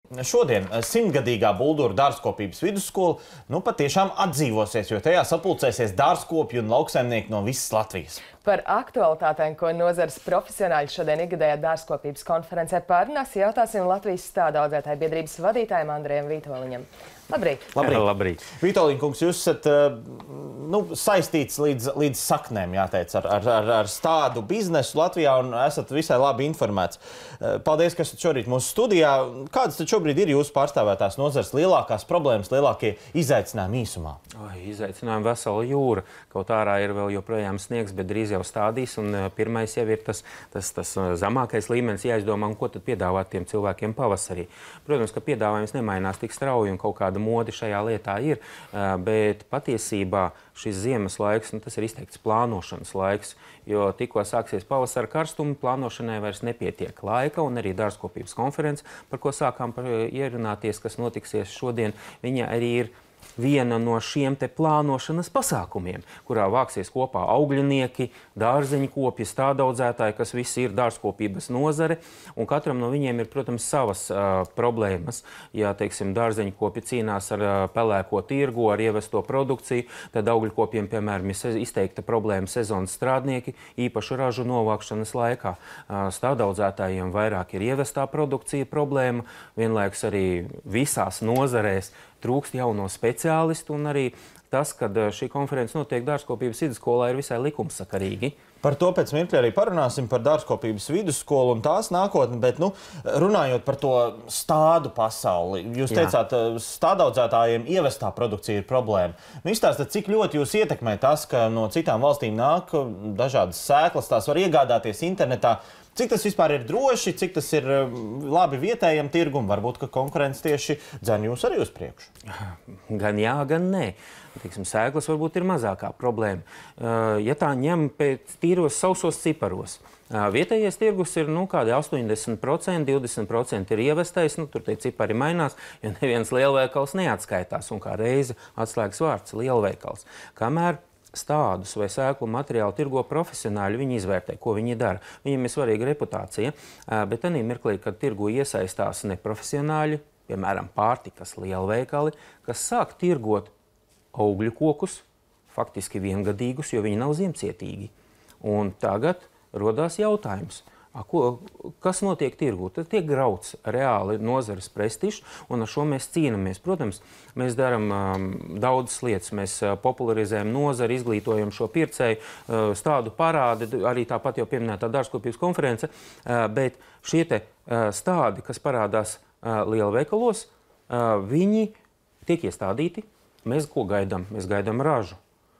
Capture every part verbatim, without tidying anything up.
Šodien simtgadīgā Bulduru dārzkopības vidusskola nu patiešām atdzīvosies, jo tajā sapulcēsies dārzkopji un lauksaimnieki no visas Latvijas. Par aktualitātēm, ko nozares profesionāļi šodien ikgadējā dārzkopības konferencē pārunās, jautāsim Latvijas stādu audzētāju biedrības vadītājam Andrejam Vītoliņam. Labrīt! Labrīt! Labrīt. Vītoliņ kungs, jūs esat nu, saistīts līdz, līdz saknēm, jāteic, ar, ar, ar, ar stādu biznesu Latvijā un esat visai labi informēts. Paldies, ka esat šorīt mūsu studijā. Kādas tad šobrīd ir jūsu pārstāvētās nozares lielākās problēmas, lielākie izaicinājumi īsumā? Oi, izaicinājumi vesela jūra. Kaut ārā ir vēl joprojām sniegs, bet drīz jau stādīs. Un pirmais jau ir tas, tas, tas zemākais līmenis jāizdomā, un ko tad piedāvāt tiem cilvēkiem pavasarī. Protams, ka piedāvājums nemainās tik strauji un kaut kāda mode šajā lietā ir, bet patiesībā šis ziemas laiks, nu, tas ir izteikts plānošanas laiks, jo tikko sāksies pavasara karstumi, plānošanai vairs nepietiek laika, un arī dārzkopības konference, par ko sākām ierunāties, kas notiksies šodien, viņa arī ir viena no šiem te plānošanas pasākumiem, kurā vāksies kopā augļinieki, dārzeņu kopji, stādaudzētāji, kas visi ir dārzkopības nozare, un katram no viņiem ir, protams, savas uh, problēmas. Ja, teiksim, dārzeņu kopji cīnās ar uh, pelēko tirgu, ar ievesto produkciju, tad augļkopiem, piemēram, ir izteikta problēma sezonas strādnieki, īpašu ražu novākšanas laikā. Uh, stādaudzētājiem vairāk ir ievestā produkcija problēma, vienlaikus arī visās nozarēs trūkst jauno speciālistu, un arī tas, ka šī konference notiek dārzkopības vidusskolā, ir visai likumsakarīgi. Par to pēc mirkļa arī parunāsim par dārzkopības vidusskolu un tās nākotni, bet, nu, runājot par to stādu pasauli, jūs Jā. teicāt, stādaudzētājiem ievestā produkcija ir problēma. Nu, izstāstat, cik ļoti jūs ietekmē tas, ka no citām valstīm nāk dažādas sēklas, tās var iegādāties internetā. Cik tas vispār ir droši, cik tas ir labi vietējam tirgum? Varbūt, ka konkurence tieši dzen jūs arī uz priekšu? Gan jā, gan nē. Teiksim, sēklas varbūt ir mazākā problēma. Ja tā ņem pēc tīros sausos ciparos, vietējais tirgus ir nu, kādi astoņdesmit procenti, divdesmit procenti ir ievestais, nu, tur tie cipari mainās, jo neviens lielveikals neatskaitās, un kā reize atslēgas vārds lielveikals. Kamēr stādus vai sēklu materiālu tirgo profesionāļi, viņi izvērtē, ko viņi dara. Viņiem ir svarīga reputācija, bet tanī mirklī, kad tirgu iesaistās neprofesionāļi, piemēram, pārtikas lielveikali, kas sāk tirgot augļu kokus, faktiski viengadīgus, jo viņi nav ziemcietīgi. Un tagad rodās jautājums, a, ko, kas notiek tirgu? Tad tiek grauts reāli nozares prestižs, un ar šo mēs cīnamies. Protams, mēs darām um, daudzas lietas. Mēs uh, popularizējam nozari, izglītojam šo pircēju, uh, stādu parādi, arī tāpat jau pieminētā dārzkopības konference, uh, bet šie te uh, stádi, kas parādās uh, lielveikalos, uh, viņi tiek iestādīti. Mēs ko gaidām? Mēs gaidām ražu.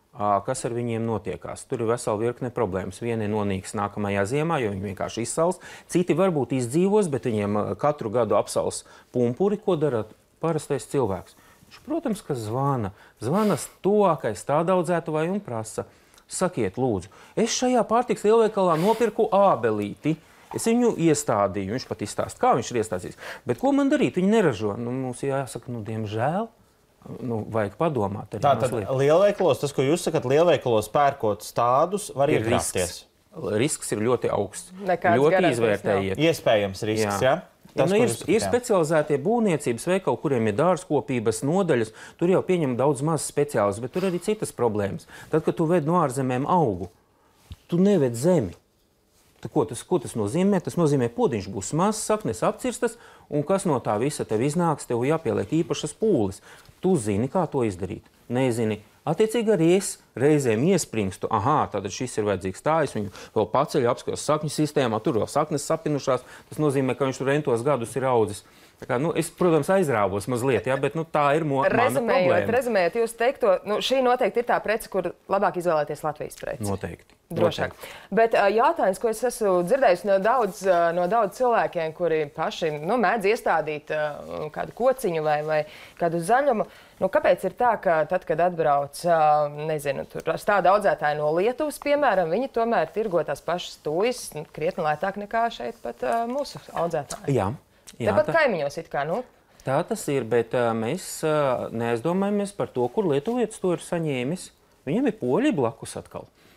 Kas ar viņiem notiekās. Tur ir vesela virkne problēmas. Vieni nonīks nākamajā ziemā, jo viņi vienkārši izsals. Citi varbūt izdzīvos, bet viņiem katru gadu apsals pumpuri, ko dara parastais cilvēks. Viņš, protams, ka zvana. Zvanas tuvākais stādaudzētājai un prasa. Sakiet, lūdzu, es šajā pārtikas lielveikalā nopirku ābelīti. Es viņu iestādīju. Viņš pat izstāsta, kā viņš ir iestādījis. Bet ko man darīt? Viņi neražo. Nu, mums jāsaka, nu, diemžēl. Nu, vajag padomāt. Tātad lielveikalos, tas, ko jūs sakat, lielveikalos pērkot stādus, var iegrāsties. Risks. risks ir ļoti augsts. Nekāds ļoti izvērtējiet. Iespējams risks, jā? jā? Tas, nu, ir, jūs, ir specializētie būvniecības veikali, kuriem ir dārzkopības nodaļas. Tur jau pieņem daudz maz speciālis, bet tur arī citas problēmas. Tad, kad tu ved no ārzemēm augu, tu neved zemi. Tad, ko, tas, ko tas nozīmē? Tas nozīmē, podiņš būs mazs, saknes apcirstas, un kas no tā visa tev iznāks, tev jāpieliek īpašas pūles. Tu zini, kā to izdarīt. Nezini. Attiecīgi arī es reizēm iespringstu. Aha, tātad šis ir vajadzīgs tā, es viņu vēl paceļu, apskatos sakņu sistēmā, tur vēl saknes sapinušās. Tas nozīmē, ka viņš tur entos gadus ir audzis. Tā kā, nu, es, protams, aizrāvos mazliet, ja, bet nu, tā ir mo, mana problēma. Rezumējot jūs teikto, nu, šī noteikti ir tā prece, kur labāk izvēlēties Latvijas preci. Noteikti. Drošāk. Bet uh, jautājums, ko es esmu dzirdējis no daudz, uh, no daudz cilvēkiem, kuri paši nu, mēdz iestādīt uh, kādu kociņu vai, vai kādu zaļumu, nu, kāpēc ir tā, ka tad, kad atbrauc, uh, nezinu, tur stāda audzētāji no Lietuvas, piemēram, viņi tomēr tirgo tās pašas tujas nu, krietni lētāk nekā šeit pat uh, mūsu audzētāji? Jā. Jā, Tāpat tā, kaimiņos it kā, nu? Tā tas ir, bet uh, mēs uh, neaizdomājamies par to, kur lietuvietis to ir saņēmis. Viņam ir poļi blakus atkal.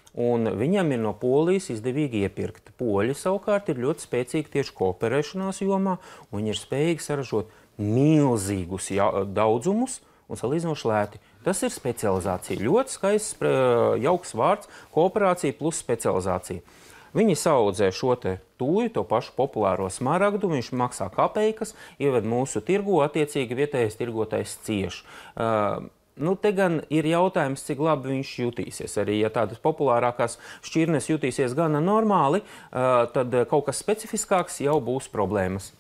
Un viņam ir no Polijas izdevīgi iepirkt. Poļi savukārt ir ļoti spēcīgi tieši kooperēšanās jomā, un viņi ir spējīgi saražot milzīgus daudzumus un salīdzinoši lēti. Tas ir specializācija. Ļoti skaists, jauks vārds - kooperācija plus specializācija. Viņi saudzē šo te tūju, to pašu populāro smaragdu, viņš maksā kapeikas, ieved mūsu tirgu, attiecīgi vietējais tirgotājs cieš. Uh, nu, te gan ir jautājums, cik labi viņš jutīsies. Arī, ja tādas populārākās šķirnes jutīsies gana normāli, uh, tad kaut kas specifiskāks jau būs problēmas.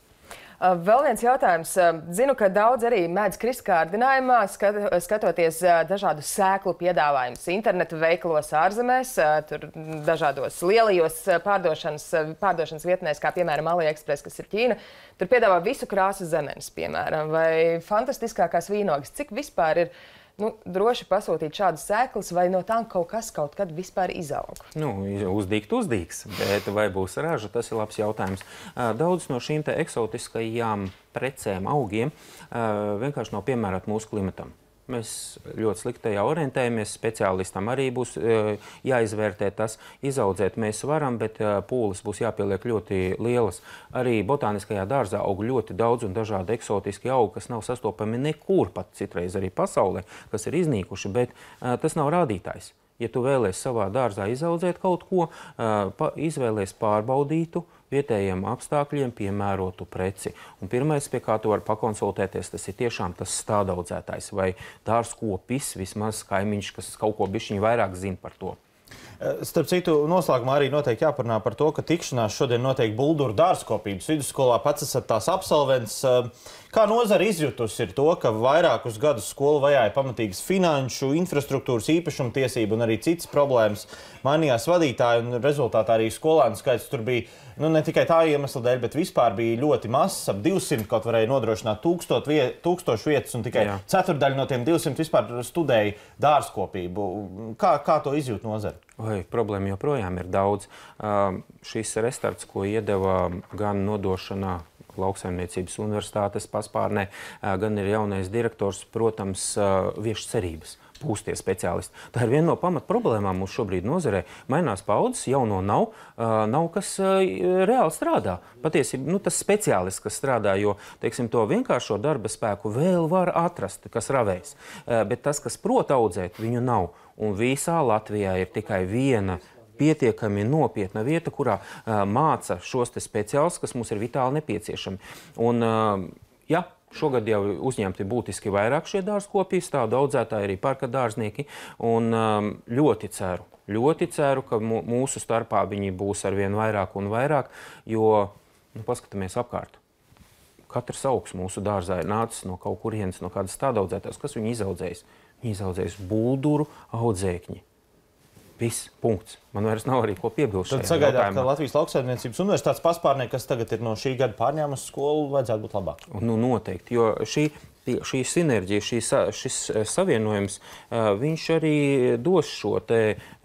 Vēl viens jautājums. Zinu, ka daudz arī mēdz krist kārdinājumā, skat, skatoties dažādus sēklu piedāvājumus internetu veikalos ārzemēs, tur dažādos lielajos pārdošanas, pārdošanas vietnēs, kā piemēram AliExpress, kas ir Ķīna. Tur piedāvā visu krāsu zemenes, piemēram, vai fantastiskākās vīnogas. Cik vispār ir nu, droši pasūtīt šādas sēklas, vai no tām kaut kas kaut kad vispār izaug? Nu, uzdīgt uzdīgs, bet vai būs raža, tas ir labs jautājums. Daudz no šīm te eksotiskajām precēm, augiem, vienkārši nav piemērot mūsu klimatam. Mēs ļoti slikti tajā orientējamies, speciālistam arī būs e, jāizvērtē tas. Izaudzēt mēs varam, bet e, pūles būs jāpieliek ļoti lielas. Arī botāniskajā dārzā aug ļoti daudz un dažādi eksotiski augi, kas nav sastopami nekur, pat citreiz arī pasaulē, kas ir iznīkuši, bet e, tas nav rādītājs. Ja tu vēlies savā dārzā izaudzēt kaut ko, e, pa, izvēlies pārbaudītu, vietējiem apstākļiem piemērotu preci. Un pirmais, pie kā tu vari pakonsultēties, tas ir tiešām tas stādaudzētājs vai dārzkopis, vismaz kaimiņš, kas kaut ko bišķiņ vairāk zina par to. Starp citu, noslēgumā arī noteikti jāparunā par to, ka tikšanās šodien notiek Bulduru dārzkopības vidusskolā. Pats esat tās absolvents. Kā nozara izjutusi ir to, ka vairākus gadus skolu vajāja pamatīgas finanšu, infrastruktūras, īpašumtiesību un arī citas problēmas. Mainījās vadītāji un rezultātā arī skolēnu skaits tur bija, nu ne tikai tā iemesla dēļ, bet vispār bija ļoti mazs, ap divsimt kaut varēja nodrošināt tūkstošu vietas un tikai Jā. ceturdaļa no tiem divsimt vispār studēja dārzkopību. Kā, kā to izjūt nozara? Vai, problēma joprojām ir daudz. Uh, šis restarts, ko iedeva gan nodošanā Lauksaimniecības universitātes paspārnē, uh, gan ir jaunais direktors, protams, uh, vieš cerības. Būs tie speciālisti. Tā ir viena no pamat problēmām mums šobrīd nozarē. Mainās paudzes, jauno nav, uh, nav kas uh, reāli strādā. Patiesībā nu, tas speciālists, kas strādā, jo teiksim, to vienkāršo darba spēku vēl var atrast, kas ravēs. Uh, bet tas, kas prot audzēt, viņu nav. Un visā Latvijā ir tikai viena pietiekami nopietna vieta, kurā uh, māca šos te speciālistus, kas mums ir vitāli nepieciešami. Un, uh, ja, šogad jau uzņemti būtiski vairāk šie dārzkopji, stādu audzētāji, arī parka dārznieki. Un um, ļoti ceru, ļoti ceru, ka mūsu starpā viņi būs arvien vairāk un vairāk, jo, nu, paskatāmies apkārt. Katrs augs mūsu dārzā ir nācis no kaut kurienes, no kādas stādu audzētājs. Kas viņu izaudzējis? Viņi izaudzējis bulduru audzēkņi. Viss, punkts. Man vairs nav arī ko piebilst. Tad sagaidāt, ka Latvijas Lauksaimniecības universitātes paspārnē, kas tagad ir no šī gada pārņēmas skolu, vajadzētu būt labāk. Nu, noteikti, jo šī, šī sinerģija, šī, šis savienojums, viņš arī dos šo te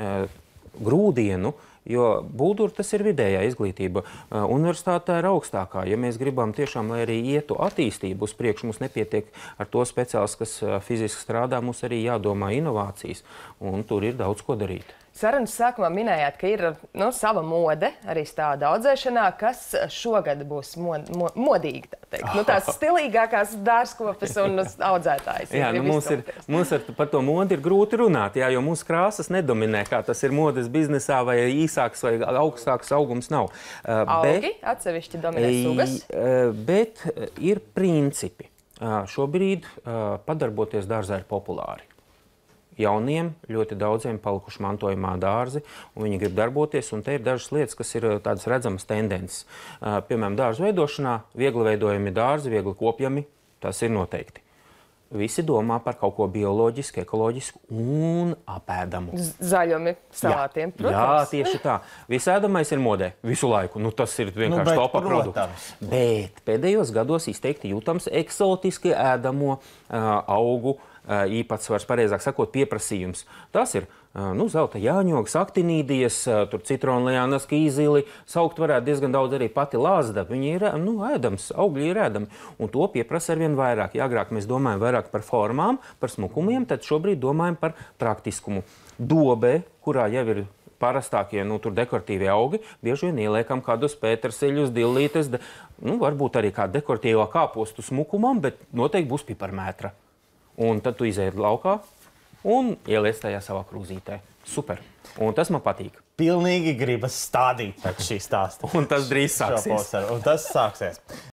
grūdienu, jo buldura tas ir vidējā izglītība. Universitātē ir augstākā. Ja mēs gribam tiešām, lai arī ietu attīstību uz priekšu, mums nepietiek ar to speciālistu, kas fiziski strādā, mums arī jādomā inovācijas, un tur ir daudz ko darīt. Sarunas sākumā minējāt, ka ir nu, sava mode arī stāda audzēšanā, kas šogad būs mod, mo, modīgi, tā teikt. Nu, tās stilīgākās dārzkopes un audzētājas. Jā, nu, mums, ir, mums ar, par to modi ir grūti runāt, jā, jo mūsu krāsas nedominē, kā tas ir modes biznesā, vai īsāks vai augstāks augums nav. Augi bet, atsevišķi dominē sugas? Bet ir principi. Šobrīd padarboties dārzā ir populāri. Jauniem, ļoti daudziem palikuši mantojumā dārzi, un viņi grib darboties, un te ir dažas lietas, kas ir tādas redzamas tendences. Uh, piemēram, dārzu veidošanā, viegli veidojami dārzi, viegli kopjami, tas ir noteikti. Visi domā par kaut ko bioloģisku, ekoloģisku un apēdamu. Zaļumi salātiem, protams. Jā, tieši tā. Visēdamais ir modē visu laiku. Nu, tas ir vienkārši nu, topā produkts. Bet pēdējos gados izteikti jūtams eksotiski ēdamo uh, augu īpatsvars, pareizāk sakot, pieprasījums. Tas ir nu, zelta jāņogs, aktinīdijas, tur citronliānas, kīzili, saukt varētu diezgan daudz arī pati lāzda. Viņi ir nu, ēdams, augļi ir ēdami, un to pieprasa arvien vairāk. Ja agrāk mēs domājam vairāk par formām, par smukumiem, tad šobrīd domājam par praktiskumu. Dobe, kurā jau ir parastākie, nu, tur dekoratīvie augi, bieži vien ieliekam kādus pēterseļus, dillītes, de, nu, varbūt arī kādu dekoratīvo kāpostu smukumam, bet noteikti būs piparmētra. Un tad tu izēji laukā un ieliec tajā savā krūzītē. Super. Un tas man patīk. Pilnīgi gribas stādīt pēc šī stāsta. Un tas drīz sāksies. Un tas sāksies.